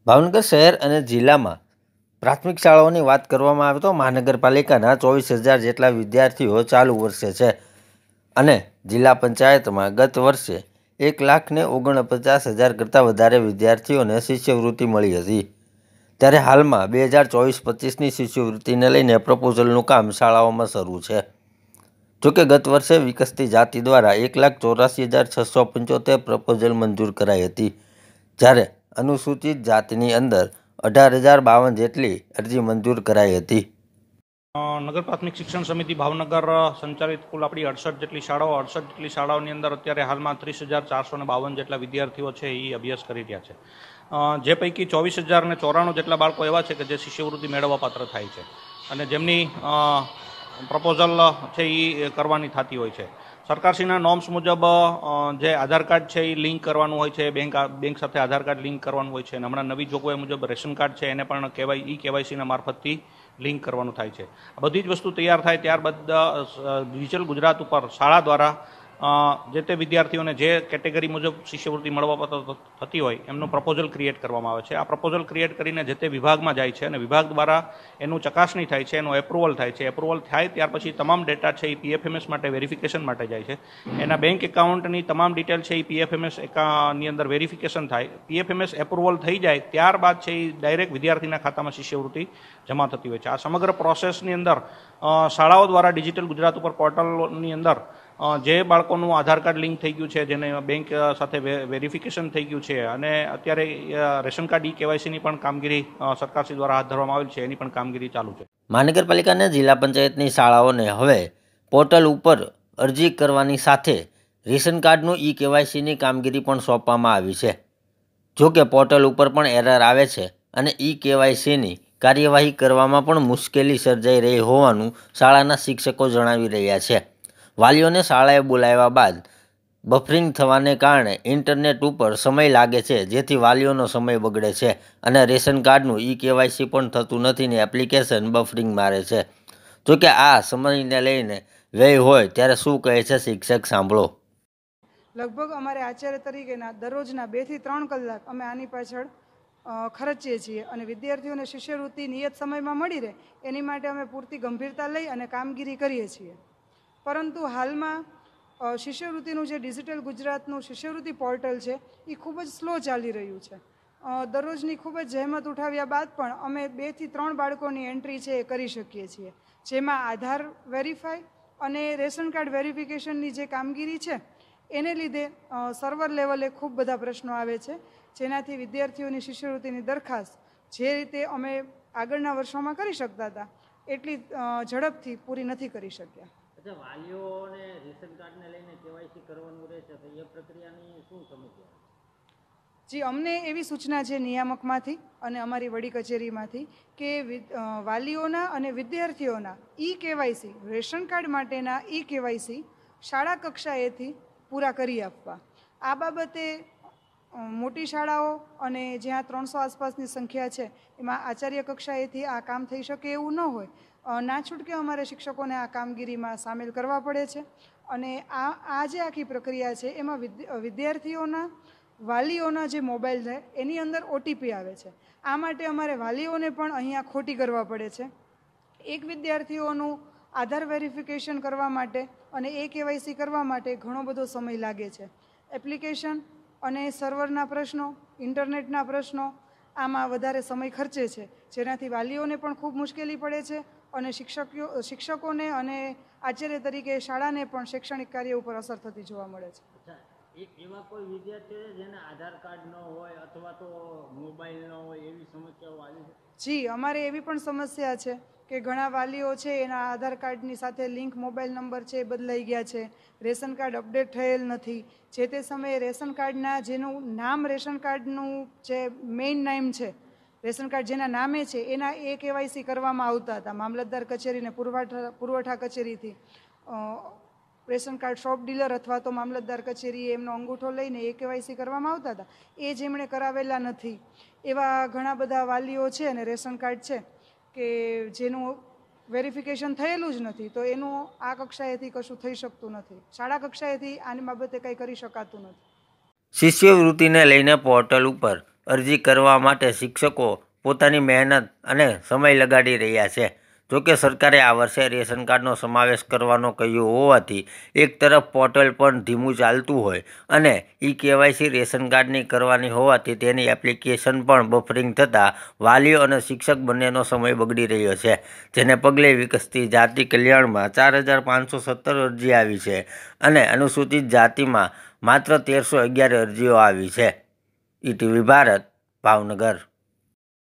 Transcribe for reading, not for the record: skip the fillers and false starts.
ભાવનગર શહેર અને જિલ્લામાં પ્રાથમિક શાળાઓની વાત કરવામાં આવે તો મહાનગરપાલિકાના 24,000 જેટલા વિદ્યાર્થીઓ ચાલુ વર્ષે છે અને જિલ્લા પંચાયતમાં ગત વર્ષે 1,49,000 કરતાં વધારે વિદ્યાર્થીઓને શિષ્યવૃત્તિ મળી હતી। ત્યારે હાલમાં 2024-25ની શિષ્યવૃત્તિને લઈને પ્રપોઝલનું કામ શાળાઓમાં શરૂ છે। જોકે ગત વર્ષે વિકસતી જાતિ દ્વારા 1,84,675 પ્રપોઝલ મંજૂર કરાઈ હતી, જ્યારે અનુસૂચિત જાતિની અંદર 18,052 જેટલી અરજી મંજૂર કરાઈ હતી। નગર પ્રાથમિક શિક્ષણ સમિતિ ભાવનગર સંચાલિત કુલ આપણી 68 જેટલી શાળાઓ 68 જેટલી શાળાઓની અંદર અત્યારે હાલમાં 30,452 જેટલા વિદ્યાર્થીઓ છે એ અભ્યાસ કરી રહ્યા છે, જે પૈકી 24,094 જેટલા બાળકો એવા છે કે જે શિષ્યવૃત્તિ મેળવવા પાત્ર થાય છે અને જેમની પ્રપોઝલ છે એ કરવાની થતી હોય છે। સરકારશ્રીના નોર્મ્સ મુજબ જે આધાર કાર્ડ છે એ લિંક કરવાનું હોય છે, બેંક સાથે આધાર કાર્ડ લિંક કરવાનું હોય છે અને હમણાં નવી જોગવાઈ મુજબ રેશન કાર્ડ છે એને પણ કેવાયસીના મારફતથી લિંક કરવાનું થાય છે। આ બધી જ વસ્તુ તૈયાર થાય ત્યારબાદ ડિજિટલ ગુજરાત ઉપર શાળા દ્વારા જે તે વિદ્યાર્થીઓને જે કેટેગરી મુજબ શિષ્યવૃત્તિ મળવાપાત્ર થતી હોય એમનું પ્રપોઝલ ક્રિએટ કરવામાં આવે છે। આ પ્રપોઝલ ક્રિએટ કરીને જે તે વિભાગમાં જાય છે અને વિભાગ દ્વારા એનું ચકાસણી થાય છે, એનું એપ્રુવલ થાય છે। એપ્રુવલ થાય ત્યાર પછી તમામ ડેટા છે એ PFMS માટે વેરિફિકેશન માટે જાય છે। એના બેંક એકાઉન્ટની તમામ ડિટેલ છે એ PFMS ની અંદર વેરિફિકેશન થાય। PFMS એપ્રુવલ થઈ જાય ત્યારબાદ છે એ ડાયરેક્ટ વિદ્યાર્થીના ખાતામાં શિષ્યવૃત્તિ જમા થતી હોય છે। આ સમગ્ર પ્રોસેસની અંદર શાળાઓ દ્વારા ડિજિટલ ગુજરાત ઉપર પોર્ટલની અંદર જે બાળકોનું આધાર કાર્ડ લિંક થઈ ગયું છે, જેને બેંક સાથે વેરિફિકેશન થઈ ગયું છે અને અત્યારે રેશન કાર્ડ કેવાયસીની પણ કામગીરી સરકારશ્રી દ્વારા હાથ ધરવામાં આવેલ છે, એની પણ કામગીરી ચાલુ છે। મહાનગરપાલિકાના જિલ્લા પંચાયતની શાળાઓને હવે પોર્ટલ ઉપર અરજી કરવાની સાથે રેશન કાર્ડનું કેવાયસીની કામગીરી પણ સોંપવામાં આવી છે। જોકે પોર્ટલ ઉપર પણ એરર આવે છે અને કેવાયસીની કાર્યવાહી કરવામાં પણ મુશ્કેલી સર્જાઈ રહી હોવાનું શાળાના શિક્ષકો જણાવી રહ્યા છે। વાલીઓને શાળાએ બોલાવ્યા બાદ બફરિંગ થવાને કારણે ઇન્ટરનેટ ઉપર સમય લાગે છે, જેથી વાલીઓનો સમય બગડે છે અને રેશન કાર્ડનું કેવાયસી પણ થતું નથી ને એપ્લિકેશન બફરિંગ મારે છે। જોકે આ સમયને લઈને વ્યય હોય ત્યારે શું કહે છે શિક્ષક, સાંભળો। લગભગ અમારે આચાર્ય તરીકેના દરરોજના 2 થી 3 કલાક અમે આની પાછળ ખર્ચીએ છીએ અને વિદ્યાર્થીઓને શિષ્યવૃત્તિ નિયત સમયમાં મળી રહે એની માટે અમે પૂરતી ગંભીરતા લઈ અને કામગીરી કરીએ છીએ। પરંતુ હાલમાં શિષ્યવૃત્તિનું જે ડિજિટલ ગુજરાતનું શિષ્યવૃત્તિ પોર્ટલ છે એ ખૂબ જ સ્લો ચાલી રહ્યું છે। દરરોજની ખૂબ જ જહેમત ઉઠાવ્યા બાદ પણ અમે 2 થી 3 બાળકોની એન્ટ્રી છે એ કરી શકીએ છીએ, જેમાં આધાર વેરીફાઈ અને રેશન કાર્ડ વેરિફિકેશનની જે કામગીરી છે એને લીધે સર્વર લેવલે ખૂબ બધા પ્રશ્નો આવે છે, જેનાથી વિદ્યાર્થીઓની શિષ્યવૃત્તિની દરખાસ્ત જે રીતે અમે આગળના વર્ષોમાં કરી શકતા હતા એટલી ઝડપથી પૂરી નથી કરી શક્યા। વાલીઓને રેશન કાર્ડને લઈને કેવાયસી કરવાનું રહે છે તો એ પ્રક્રિયાની શું સમસ્યા? જી, અમને એવી સૂચના છે નિયામકમાંથી અને અમારી વડી કચેરીમાંથી કે વાલીઓના અને વિદ્યાર્થીઓના કેવાયસી રેશન કાર્ડ માટેના કેવાયસી શાળા કક્ષાએથી પૂરા કરી આપવા। આ બાબતે મોટી શાળાઓ અને જ્યાં 300 આસપાસની સંખ્યા છે એમાં આચાર્ય કક્ષાએથી આ કામ થઈ શકે એવું ન હોય, ના છૂટકે અમારે શિક્ષકોને આ કામગીરીમાં સામેલ કરવા પડે છે અને આ જે આખી પ્રક્રિયા છે એમાં વિદ્યાર્થીઓના વાલીઓના જે મોબાઈલ છે એની અંદર OTP આવે છે। આ માટે અમારે વાલીઓને પણ અહીંયા ખોટી કરવા પડે છે। એક વિદ્યાર્થીઓનું આધાર વેરિફિકેશન કરવા માટે અને કેવાયસી કરવા માટે ઘણો બધો સમય લાગે છે। એપ્લિકેશન અને સર્વરના પ્રશ્નો, ઇન્ટરનેટના પ્રશ્નો આમાં વધારે સમય ખર્ચે છે, જેનાથી વાલીઓને પણ ખૂબ મુશ્કેલી પડે છે અને શિક્ષકોને અને આચાર્ય તરીકે શાળાને પણ શૈક્ષણિક કાર્ય ઉપર અસર થતી જોવા મળે છે। એવા કોઈ વિદ્યાર્થીઓ જેને આધાર કાર્ડ ન હોય અથવા તો મોબાઈલ ન હોય એવી સમસ્યાઓ આવી છે? જી, અમારે એવી પણ સમસ્યા છે કે ઘણા વાલીઓ છે એના આધાર કાર્ડની સાથે લિંક મોબાઈલ નંબર છે એ બદલાઈ ગયા છે, રેશન કાર્ડ અપડેટ થયેલ નથી, જે તે સમયે રેશન કાર્ડના જેનું નામ રેશન કાર્ડનું જે મેઇન નેમ છે, રેશન કાર્ડ જેના નામે છે એના કેવાયસી કરવામાં આવતા હતા મામલતદાર કચેરીને પુરવઠા કચેરીથી। રેશન કાર્ડ શોપ ડીલર અથવા તો મામલતદાર કચેરીએ એમનો અંગૂઠો લઈને કેવાયસી કરવામાં આવતા હતા, એ જેમણે કરાવેલા નથી એવા ઘણા બધા વાલીઓ છે અને રેશન કાર્ડ છે કે જેનું વેરિફિકેશન થયેલું જ નથી, તો એનું આ કક્ષાએથી કશું થઈ શકતું નથી। શાળા કક્ષાએથી આની બાબતે કંઈ કરી શકાતું નથી। શિષ્યવૃત્તિને લઈને પોર્ટલ ઉપર અરજી કરવા માટે શિક્ષકો પોતાની મહેનત અને સમય લગાડી રહ્યા છે. જોકે સરકારે આ વર્ષે રેશન કાર્ડનો સમાવેશ કરવાનો કહ્યું હોવાથી એક તરફ પોર્ટલ પણ ધીમું ચાલતું હોય અને ઈ-કેવાયસી રેશન કાર્ડની કરવાની હોવાથી તેની એપ્લિકેશન પણ બફરિંગ થતાં વાલીઓ અને શિક્ષક બંનેનો સમય બગડી રહ્યો છે. જેને પગલે વિકસતી જાતિ કલ્યાણમાં 4517 અરજી આવી છે અને અનુસૂચિત જાતિમાં માત્ર 1311 અરજીઓ આવી છે. ઈટીવી ભારત, ભાવનગર.